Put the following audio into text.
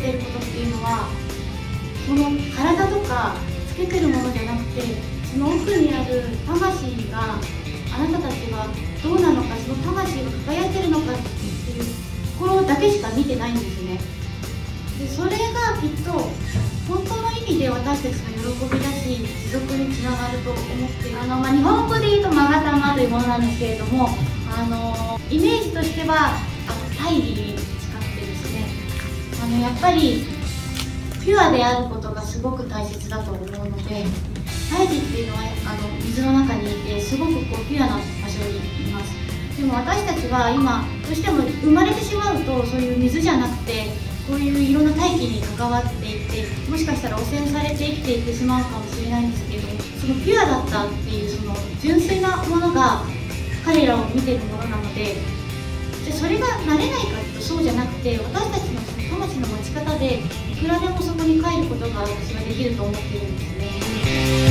してることっていうのは、その体とかつけてるものじゃなくて、その奥にある魂が、あなたたちがどうなのか、その魂が輝いてるのかっていうところだけしか見てないんですね。でそれがきっと本当の意味で私たちの喜びだし、持続につながると思っている。日本語で言うと勾玉というものなんですけれども、イメージとしては大義に近くてですね、やっぱりピュアであることがすごく大切だと思うので、大義っていうのは水の中にいて、すごくピュアな場所にいます。でも私たちは今どうしても生まれてしまうと、そういう水じゃなくてこういういろんな大気に関わっていって、もしかしたら汚染されて生きていってしまうかもしれないんですけれども、そのピュアだったっていうその純粋なものが彼らを見ているものなので、それが慣れないかとそうじゃなくて、私たちのその魂の持ち方でいくらでもそこに帰ることが私はできると思っているんですね。